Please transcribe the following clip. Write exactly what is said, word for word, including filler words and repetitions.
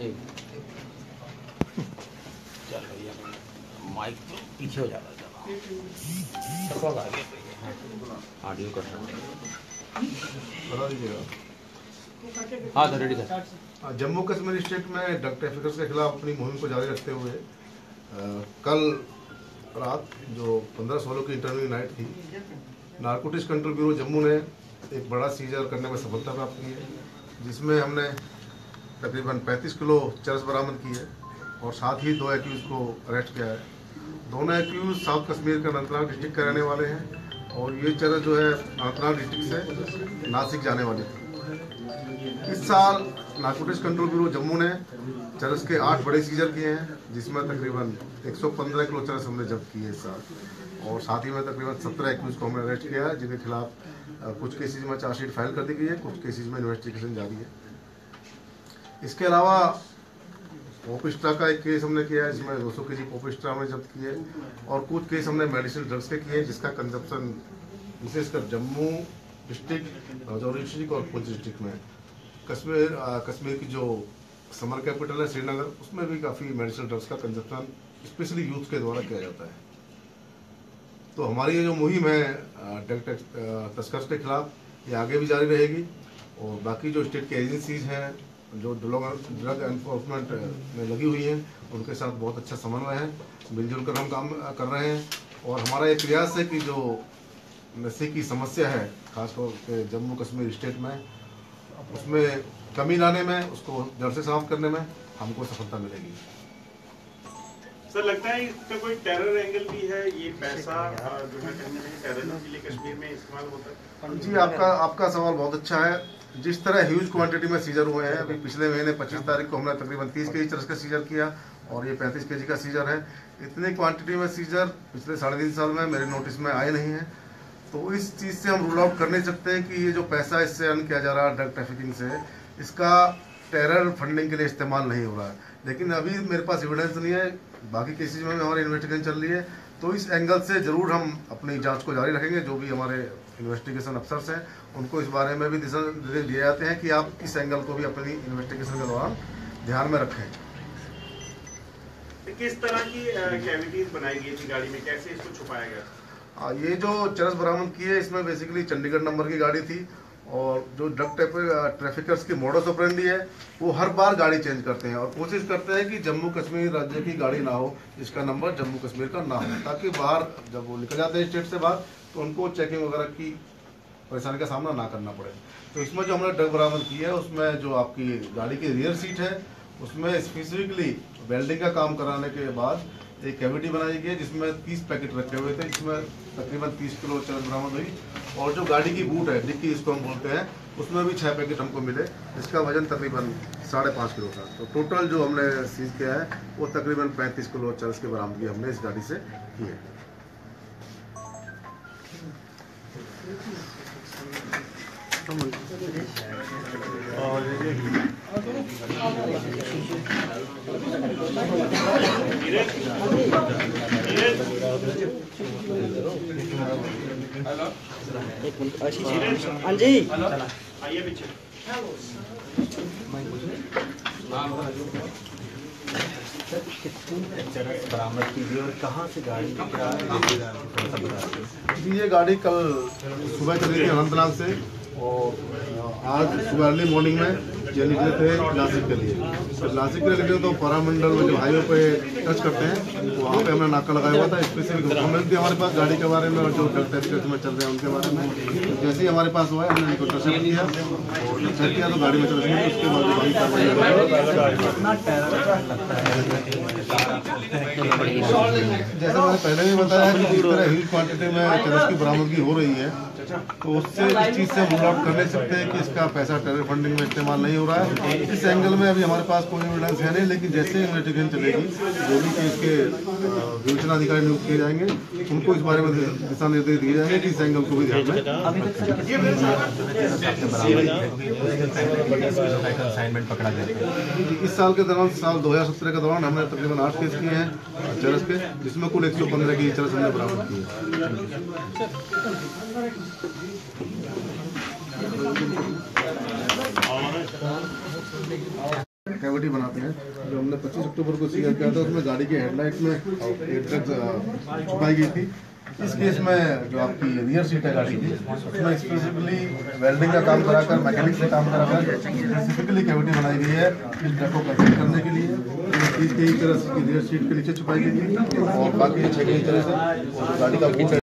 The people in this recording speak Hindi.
चल भैया माइक तो पीछे हो जा रहा है, ऑडियो कर रहा हाँ sir ready sir. Jammu Kashmir state में ड्रग ट्रैफिकर्स के खिलाफ अपनी मुहिम को जारी रखते हुए आ, कल रात जो पंद्रह सोलह की इंटरव्यू नाइट थी, नारकोटिक्स कंट्रोल ब्यूरो जम्मू ने एक बड़ा सीजर करने में सफलता प्राप्त की है, जिसमें हमने तकरीबन पैंतीस किलो चरस बरामद की है और साथ ही दो एक्यूज को अरेस्ट किया है। दोनों एक्यूज साउथ कश्मीर का अनंतनाग डिस्ट्रिक्ट के रहने वाले हैं और ये चरस जो है अनंतनाग डिस्ट्रिक्ट से नासिक जाने वाली थी। इस साल नारकोटिक्स कंट्रोल ब्यूरो जम्मू ने चरस के आठ बड़े सीजर किए हैं, जिसमें तकरीबन एक सौ पंद्रह किलो चरस हमने जब्त किए इस साल और साथ ही में तकरीबन सत्रह एक्यूज को हमने अरेस्ट किया है, जिनके खिलाफ कुछ केसेज में चार्जशीट फाइल कर दी गई है, कुछ केसेज में इन्वेस्टिगेशन जारी है। इसके अलावा पोपिस्ट्रा का एक केस हमने किया है, जिसमें दो सौ के जी पोपिस्ट्रा हमने जब्त किए और कुछ केस हमने मेडिसिनल ड्रग्स के किए, जिसका कंजप्शन विशेषकर जम्मू डिस्ट्रिक्ट, राजौरी डिस्ट्रिक्ट और पुंछ डिस्ट्रिक्ट में। कश्मीर कश्मीर की जो समर कैपिटल है श्रीनगर, उसमें भी काफ़ी मेडिसिनल ड्रग्स का कंजप्शन स्पेशली यूथ के द्वारा किया जाता है। तो हमारी ये जो मुहिम है ड्रग तस्कर्स के खिलाफ, ये आगे भी जारी रहेगी और बाकी जो स्टेट की एजेंसीज हैं जो ड्रग एनफोर्समेंट में लगी हुई हैं, उनके साथ बहुत अच्छा समन्वय है, मिलजुल कर हम काम कर रहे हैं और हमारा ये प्रयास है कि जो नशे की समस्या है खासतौर पे जम्मू कश्मीर स्टेट में, उसमें कमी लाने में, उसको जड़ से समाप्त करने में हमको सफलता मिलेगी। सर लगता है इसका कोई टेरर एंगल भी है, ये पैसा जो है कहीं ना कहीं टेररिज्म के लिए कश्मीर में इस्तेमाल होता है? जी, आपका आपका सवाल बहुत अच्छा है। जिस तरह ह्यूज क्वांटिटी में सीजर हुए हैं, अभी पिछले महीने पच्चीस तारीख को हमने तकरीबन तीस के जी चरस का सीजर किया और ये पैंतीस के जी का सीजर है। इतनी क्वांटिटी में सीजर पिछले साढ़े तीन साल में मेरे नोटिस में आए नहीं है, तो इस चीज़ से हम रूल आउट कर नहीं सकते हैं कि ये जो पैसा इससे अर्न किया जा रहा है ड्रग ट्रैफिकिंग से, इसका टेरर फंडिंग के लिए इस्तेमाल नहीं हो रहा है। लेकिन अभी मेरे पास एविडेंस नहीं है, बाकी केसेज में भी हमारी इन्वेस्टिगेशन चल रही है, तो इस एंगल से जरूर हम अपनी जांच को जारी रखेंगे। जो भी हमारे इन्वेस्टिगेशन अफसर्स हैं, उनको इस बारे में भी दिशा निर्देश दिए जाते हैं कि आप इस एंगल को भी अपनी इन्वेस्टिगेशन के दौरान ध्यान में रखें। किस तरह की कैविटीज बनाई गई थी गाड़ी में, कैसे इसको छुपाया गया? आ, ये जो चरस बरामद की है, इसमें बेसिकली चंडीगढ़ नंबर की गाड़ी थी और जो ड्रग ट्रैफिकर्स की मोडस ऑपरेंडी है, वो हर बार गाड़ी चेंज करते हैं और कोशिश करते हैं कि जम्मू कश्मीर राज्य की गाड़ी ना हो, जिसका नंबर जम्मू कश्मीर का ना हो, ताकि बाहर जब वो निकल जाते हैं स्टेट से बाहर, तो उनको चेकिंग वगैरह की परेशानी का सामना ना करना पड़े। तो इसमें जो हमने ड्रग बरामद की है, उसमें जो आपकी गाड़ी की रियर सीट है, उसमें स्पेसिफिकली वेल्डिंग का काम कराने के बाद एक कैविटी बनाई गई है, जिसमें तीस पैकेट रखे हुए थे, जिसमें तकरीबन तीस किलो चरस बरामद हुई और जो गाड़ी की बूट है, डिक्की इसको हम बोलते हैं, उसमें भी छः पैकेट हमको मिले, जिसका वजन तकरीबन साढ़े पाँच किलो था। तो टोटल जो हमने सीज किया है वो तकरीबन पैंतीस किलो चरस की बरामदगी हमने इस गाड़ी से की है। एक मिनट आशीष, हाँ जी आइए पीछे। चरस बरामद कीजिए और कहाँ से गाड़ी जी, ये गाड़ी कल सुबह चली थी अनंतनाग से और आज सुबह अर्ली मॉर्निंग में ये निकले थे नासिक के लिए। तो नासिक के लिए निकले तो पारामंडल में जो हाईवे पे टच करते हैं, तो वहाँ पे हमने नाका लगाया हुआ था। स्पेसिफिक डॉक्यूमेंट थी हमारे पास गाड़ी के बारे में और जो ड्रग टेस्ट में चल रहे हैं उनके बारे में। तो जैसे ही हमारे पास हुआ है, हमने इनको टच किया और चेक किया तो गाड़ी में चल रही है। उसके बाद गाड़ी कार्रवाई जैसे मैंने पहले भी बताया कि जिस तरह ह्यूज क्वांटिटी में चरस की बरामदगी हो रही है, तो उससे इस चीज़ से रूल आउट कर नहीं सकते हैं कि इसका पैसा टेरर फंडिंग में इस्तेमाल नहीं हो रहा है। इस एंगल में अभी हमारे पास कोई एविडेंस है नहीं, लेकिन जैसे इन्वेस्टिगेशन चलेगी, जो भी केस के विवेचना अधिकारी नियुक्त किए जाएंगे, उनको इस बारे में दिशा निर्देश दिए जाएंगे कि इस एंगल को भी ध्यान में। पकड़ा गया इस साल के दौरान, साल दो हजार सत्रह के दौरान हमने तकरीबन आठ केस किए हैं चरस के, जिसमें कुल एक सौ पंद्रह की चरस हमने बरामद की है। कैविटी बनाते हैं, जो हमने पच्चीस अक्टूबर को सीजर किया था, उसमें गाड़ी के हेडलाइट में एक ड्रग्स छुपाई गई थी। इस केस में जो आपकी रियर सीट है गाड़ी की, उसमें स्पेसिफिकली वेल्डिंग का काम कराकर, मैकेनिक से काम कराकर स्पेसिफिकली कैविटी बनाई गई है इस ड्रग को कंट्रोल करने के लिए। इस चीज़ की तरह रियर सीट के नीचे छुपाई गई थी और बाकी छः की तरह से गाड़ी का